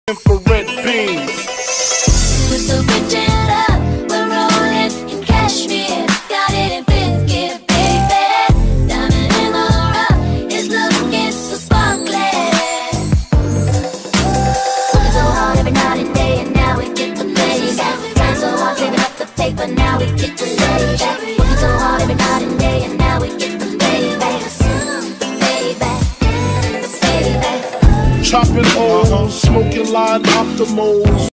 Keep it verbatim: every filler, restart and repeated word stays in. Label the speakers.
Speaker 1: infrared beams.
Speaker 2: We're so rich in love, we're rolling in cashmere. Got it in fifth gear, baby. Diamond in the rough is looking so sparkly. Working so hard every night and day, and now we get to play back. Trying so hard, saving up the paper, now we get to stay back. Working so hard every night and day, and now we get to play back.
Speaker 1: Chopping O's, smoking line optimals.